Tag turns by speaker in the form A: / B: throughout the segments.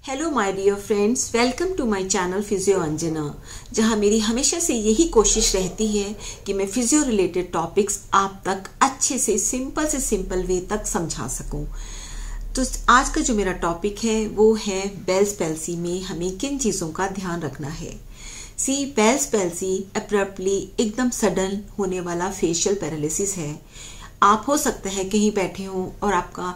A: Hello my dear friends, welcome to my channel physio Anjana, जहां मेरी हमेशा से यही कोशिश रहती है कि मैं फिजियो रिलेटेड टॉपिक्स आप तक अच्छे से सिंपल वे तक समझा सकूं। तो आज का जो मेरा टॉपिक है वो है बेल्स पैल्सी में हमें किन चीज़ों का ध्यान रखना है। बेल्स पैल्सी अब्रप्टली एकदम सडन होने वाला फेशियल पैरालिसिस है। आप हो सकता है कहीं बैठे हो और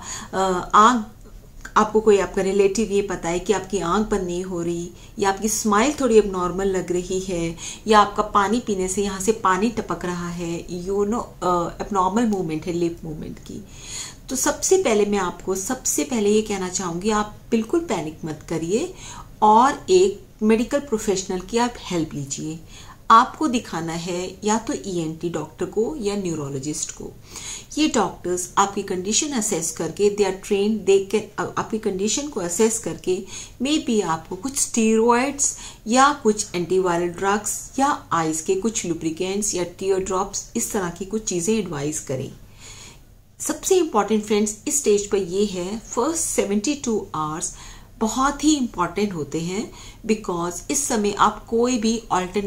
A: आपको कोई आपका रिलेटिव ये पता है कि आपकी आंख बंद नहीं हो रही, या आपकी स्माइल थोड़ी अब नॉर्मल लग रही है, या आपका पानी पीने से यहाँ से पानी टपक रहा है, एबनॉर्मल मूवमेंट है लिप मूवमेंट की। तो सबसे पहले ये कहना चाहूँगी, आप बिल्कुल पैनिक मत करिए और एक मेडिकल प्रोफेशनल की आप हेल्प लीजिए। आपको दिखाना है या तो ईएनटी डॉक्टर को या न्यूरोलॉजिस्ट को। ये डॉक्टर्स आपकी कंडीशन असेस करके, they are trained, they can आपकी कंडीशन को असेस करके मे बी आपको कुछ स्टीरॉइड्स या कुछ एंटीवायरल ड्रग्स या आइज के कुछ लुब्रिकेंट्स या टीयर ड्रॉप्स, इस तरह की कुछ चीज़ें एडवाइस करें। सबसे इम्पॉर्टेंट फ्रेंड्स इस स्टेज पर ये है, फर्स्ट 72 आवर्स बहुत ही इम्पॉर्टेंट होते हैं, बिकॉज इस समय आप कोई भी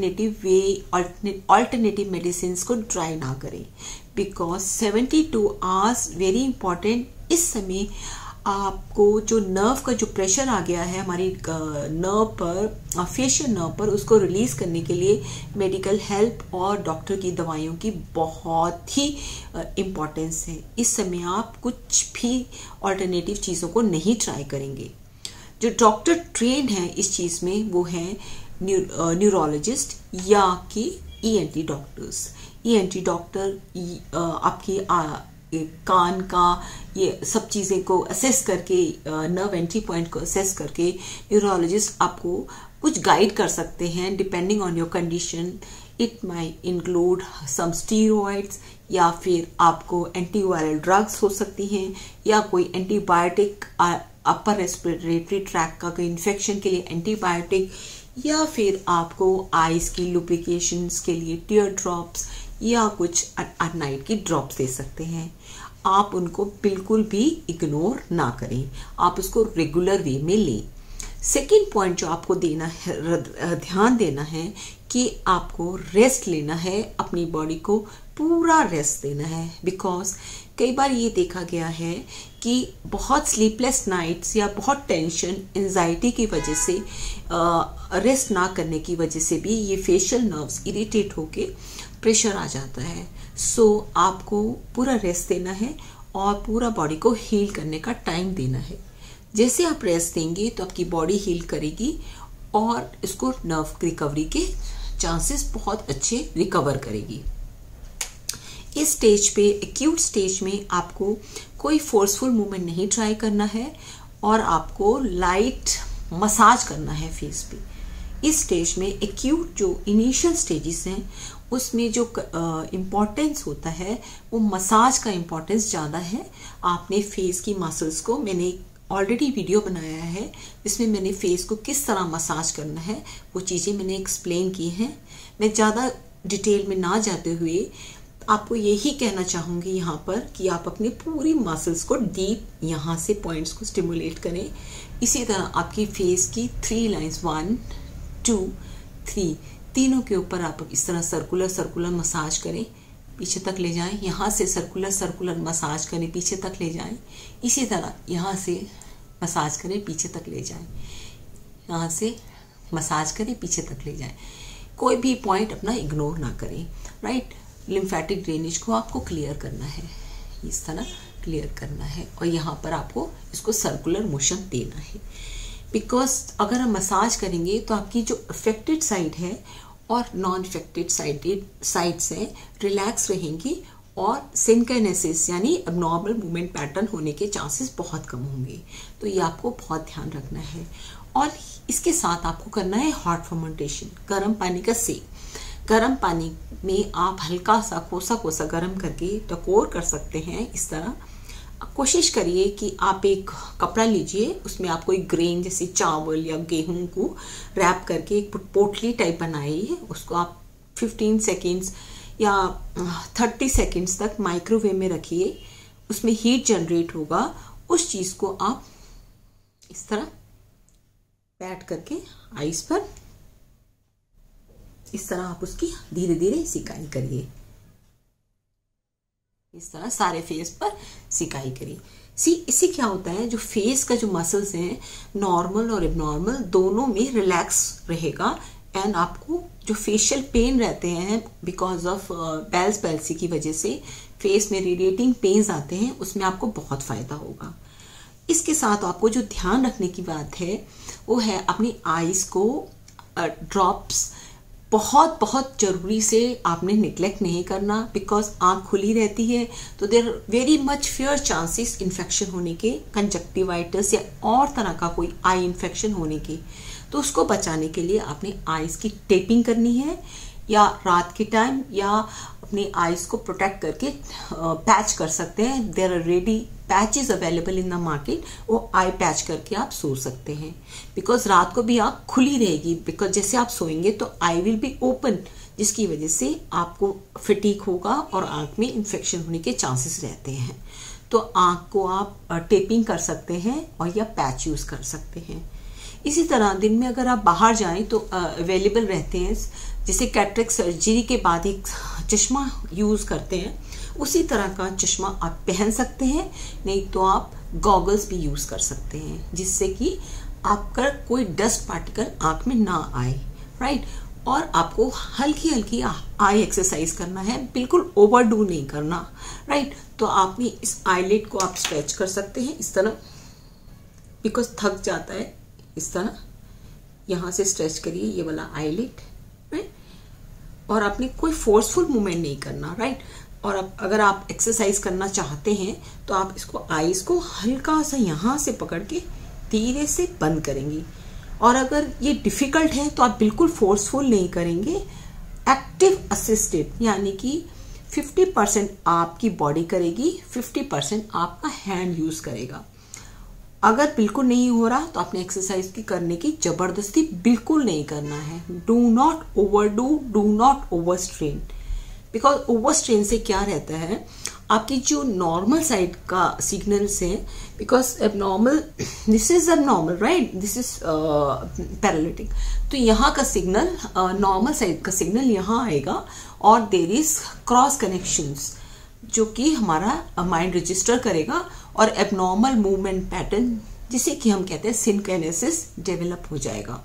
A: ऑल्टरनेटिव मेडिसिन को ट्राई ना करें, बिकॉज 72 आवर्स वेरी इम्पॉर्टेंट। इस समय आपको जो नर्व का जो प्रेशर आ गया है हमारी नर्व पर, फेशियल नर्व पर, उसको रिलीज करने के लिए मेडिकल हेल्प और डॉक्टर की दवाइयों की बहुत ही इम्पोर्टेंस है। इस समय आप कुछ भी ऑल्टरनेटिव चीज़ों को नहीं ट्राई करेंगे। जो डॉक्टर ट्रेंड है इस चीज़ में वो है न्यूरोलॉजिस्ट या कि ईएनटी डॉक्टर्स। ईएनटी डॉक्टर आपकी कान का ये सब चीज़ें को असेस करके, नर्व एंट्री पॉइंट को असेस करके, न्यूरोलॉजिस्ट आपको कुछ गाइड कर सकते हैं depending on your condition. It might include some steroids, या फिर आपको एंटीवायरल ड्रग्स हो सकती हैं, या कोई एंटीबायोटिक अपर रेस्पिरेटरी ट्रैक का कोई इन्फेक्शन के लिए एंटीबायोटिक, या फिर आपको आइज की लुब्रिकेशंस के लिए टीयर ड्रॉप्स या कुछ एट नाइट की ड्रॉप्स दे सकते हैं। आप उनको बिल्कुल भी इग्नोर ना करें, आप उसको रेगुलर वे में लें। सेकेंड पॉइंट जो आपको ध्यान देना है कि आपको रेस्ट लेना है, अपनी बॉडी को पूरा रेस्ट देना है, बिकॉज कई बार ये देखा गया है कि बहुत स्लीपलेस नाइट्स या बहुत टेंशन, एंजाइटी की वजह से, रेस्ट ना करने की वजह से भी ये फेशियल नर्व्स इरिटेट होके प्रेशर आ जाता है। आपको पूरा रेस्ट देना है और पूरा बॉडी को हील करने का टाइम देना है। जैसे आप रेस्ट देंगे तो आपकी बॉडी हील करेगी और इसको नर्व रिकवरी के चांसेस बहुत अच्छे रिकवर करेगी। इस स्टेज पे, एक्यूट स्टेज में, आपको कोई फोर्सफुल मूवमेंट नहीं ट्राई करना है और आपको लाइट मसाज करना है फेस पे। इस स्टेज में एक्यूट जो इनिशियल स्टेजेस हैं उसमें जो इम्पोर्टेंस होता है वो मसाज का इम्पोर्टेंस ज़्यादा है। आपने फेस की मसल्स को, मैंने ऑलरेडी वीडियो बनाया है जिसमें मैंने फेस को किस तरह मसाज करना है वो चीज़ें मैंने एक्सप्लेन की हैं। मैं ज़्यादा डिटेल में ना जाते हुए आपको यही कहना चाहूँगी यहाँ पर कि आप अपनी पूरी मसल्स को डीप यहाँ से पॉइंट्स को स्टिमुलेट करें। इसी तरह आपकी फेस की 3 लाइंस, 1 2 3, तीनों के ऊपर आप इस तरह सर्कुलर मसाज करें, पीछे तक ले जाएं। यहाँ से सर्कुलर मसाज करें, पीछे तक ले जाएं। इसी तरह यहाँ से मसाज करें, पीछे तक ले जाएं। यहाँ से मसाज करें, पीछे तक ले जाएं। कोई भी पॉइंट अपना इग्नोर ना करें, राइट। लिम्फेटिक ड्रेनेज को आपको क्लियर करना है, इस तरह क्लियर करना है, और यहाँ पर आपको इसको सर्कुलर मोशन देना है। बिकॉज अगर हम मसाज करेंगे तो आपकी जो अफेक्टेड साइड है और नॉन अफेक्टेड साइड्स हैं रिलैक्स रहेंगी और सिंक्रोनाइसिस यानी अबनॉर्मल मूवमेंट पैटर्न होने के चांसेस बहुत कम होंगे। तो ये आपको बहुत ध्यान रखना है। और इसके साथ आपको करना है हॉट फर्मेंटेशन, गर्म पानी का सेक। गर्म पानी में आप हल्का सा कोसा गर्म करके टकोर कर सकते हैं। इस तरह कोशिश करिए कि आप एक कपड़ा लीजिए, उसमें आप कोई ग्रेन जैसे चावल या गेहूं को रैप करके एक पोटली टाइप बनाइए। उसको आप 15 सेकेंड्स या 30 सेकेंड्स तक माइक्रोवेव में रखिए, उसमें हीट जनरेट होगा। उस चीज़ को आप इस तरह पैट करके आईज पर इस तरह आप उसकी धीरे धीरे सिकाई करिए। इस तरह सारे फेस पर सिकाई करिए। इससे क्या होता है, जो फेस का जो मसल्स हैं नॉर्मल और एबनॉर्मल दोनों में रिलैक्स रहेगा एंड आपको जो फेशियल पेन रहते हैं बिकॉज ऑफ बेल्स पैल्सी की वजह से फेस में रेडिएटिंग पेन्स आते हैं, उसमें आपको बहुत फायदा होगा। इसके साथ आपको जो ध्यान रखने की बात है वो है अपनी आईज को ड्रॉप्स बहुत बहुत जरूरी से आपने निग्लेक्ट नहीं करना, बिकॉज आंख खुली रहती है तो there very much fair chances infection होने के, कंजक्टिवाइटिस या और तरह का कोई आई इन्फेक्शन होने के। तो उसको बचाने के लिए आपने आईज की टेपिंग करनी है, या रात के टाइम या अपने आईज को प्रोटेक्ट करके पैच कर सकते हैं। There are ready patches available in the market, वो आई पैच करके आप सो सकते हैं। बिकॉज रात को भी आंख खुली रहेगी, बिकॉज जैसे आप सोएंगे तो आई विल बी ओपन, जिसकी वजह से आपको फटीग होगा और आंख में इन्फेक्शन होने के चांसेस रहते हैं। तो आंख को आप टेपिंग कर सकते हैं और या पैच यूज कर सकते हैं। इसी तरह दिन में अगर आप बाहर जाएं तो अवेलेबल रहते हैं, जैसे कैटरेक्ट सर्जरी के बाद एक चश्मा यूज करते हैं, उसी तरह का चश्मा आप पहन सकते हैं, नहीं तो आप गॉगल्स भी यूज कर सकते हैं, जिससे कि आपका कोई डस्ट पार्टिकल आंख में ना आए, राइट। और आपको हल्की हल्की आई एक्सरसाइज करना है, बिल्कुल ओवरडू नहीं करना, राइट। तो आपने इस आईलिड को आप स्ट्रेच कर सकते हैं इस तरह, बिकॉज थक जाता है। इस तरह यहां से स्ट्रेच करिए ये वाला आईलिड, राइट। और आपने कोई फोर्सफुल मूवमेंट नहीं करना, राइट। और अगर आप एक्सरसाइज करना चाहते हैं तो आप इसको आईज को हल्का सा यहां से पकड़ के धीरे से बंद करेंगी। और अगर ये डिफिकल्ट है तो आप बिल्कुल फोर्सफुल नहीं करेंगे, एक्टिव असिस्टेड, यानी कि 50% आपकी बॉडी करेगी, 50% आपका हैंड यूज करेगा। अगर बिल्कुल नहीं हो रहा तो आपने एक्सरसाइज की करने की जबरदस्ती बिल्कुल नहीं करना है। Do not overdo, do not over strain, because over strain से क्या रहता है, आपकी जो नॉर्मल साइड का सिग्नल्स है, because abnormal, this is abnormal, right, this is paralytic, तो यहाँ का सिग्नल नॉर्मल साइड का सिग्नल यहाँ आएगा और देयर इज क्रॉस कनेक्शंस जो कि हमारा माइंड रजिस्टर करेगा और एबनॉर्मल मूवमेंट पैटर्न, जिसे कि हम कहते हैं सिनकाइनेसिस, डेवलप हो जाएगा।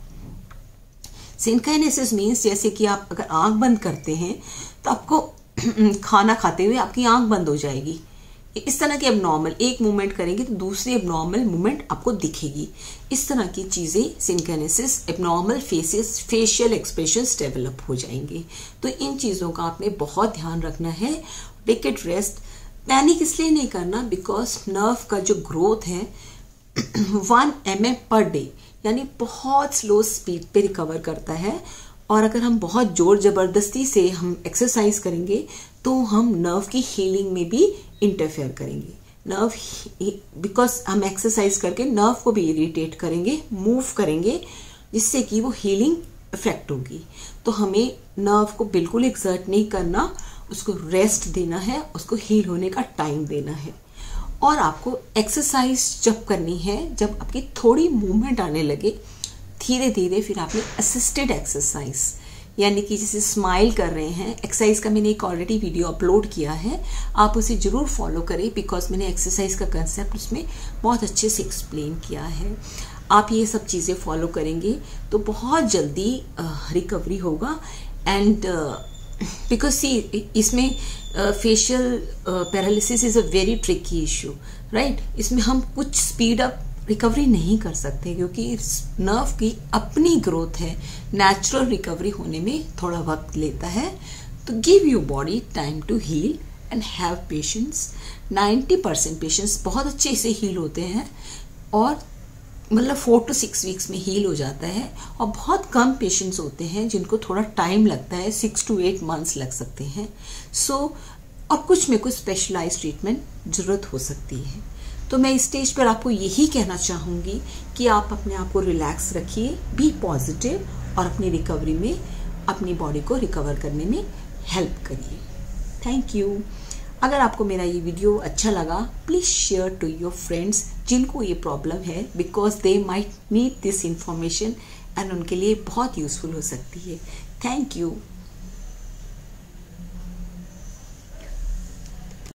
A: सिनकाइनेसिस मीन्स जैसे कि आप अगर आंख बंद करते हैं तो आपको खाना खाते हुए आपकी आंख बंद हो जाएगी। इस तरह के एबनॉर्मल एक मूवमेंट करेंगे तो दूसरी एबनॉर्मल मूवमेंट आपको दिखेगी। इस तरह की चीजें synkinesis, abnormal faces, facial expressions develop हो जाएंगे। तो इन चीजों का आपने बहुत ध्यान रखना है। Take it rest. पैनिक इसलिए नहीं करना बिकॉज नर्व का जो ग्रोथ है 1 mm पर डे, यानी बहुत स्लो स्पीड पे रिकवर करता है। और अगर हम बहुत जोर जबरदस्ती से हम एक्सरसाइज करेंगे तो हम नर्व की हीलिंग में भी इंटरफेयर करेंगे। नर्व, बिकॉज हम एक्सरसाइज करके नर्व को भी इरिटेट करेंगे, मूव करेंगे, जिससे कि वो हीलिंग इफेक्ट होगी। तो हमें नर्व को बिल्कुल एक्सर्ट नहीं करना, उसको रेस्ट देना है, उसको हील होने का टाइम देना है। और आपको एक्सरसाइज जब करनी है, जब आपकी थोड़ी मूवमेंट आने लगे, धीरे धीरे फिर आपने असिस्टेड एक्सरसाइज, यानी कि जैसे स्माइल कर रहे हैं, एक्सरसाइज का मैंने एक ऑलरेडी वीडियो अपलोड किया है, आप उसे जरूर फॉलो करें, बिकॉज मैंने एक्सरसाइज का कंसेप्ट उसमें बहुत अच्छे से एक्सप्लेन किया है। आप ये सब चीज़ें फॉलो करेंगे तो बहुत जल्दी रिकवरी होगा। एंड बिकॉज सी इसमें facial paralysis is a very tricky issue, right. इसमें हम कुछ स्पीड अप रिकवरी नहीं कर सकते क्योंकि नर्व की अपनी ग्रोथ है, नेचुरल रिकवरी होने में थोड़ा वक्त लेता है। तो give your body time to heal and have patience. 90% patients बहुत अच्छे से हील होते हैं और मतलब 4 to 6 वीक्स में हील हो जाता है। और बहुत कम पेशेंट्स होते हैं जिनको थोड़ा टाइम लगता है, 6 to 8 months लग सकते हैं। और कुछ में कुछ स्पेशलाइज्ड ट्रीटमेंट जरूरत हो सकती है। तो मैं इस स्टेज पर आपको यही कहना चाहूँगी कि आप अपने आप को रिलैक्स रखिए, बी पॉजिटिव और अपनी रिकवरी में अपनी बॉडी को रिकवर करने में हेल्प करिए। Thank you. अगर आपको मेरा ये वीडियो अच्छा लगा, please share to your friends जिनको ये प्रॉब्लम है, because they might need this information and उनके लिए बहुत यूजफुल हो सकती है। Thank you.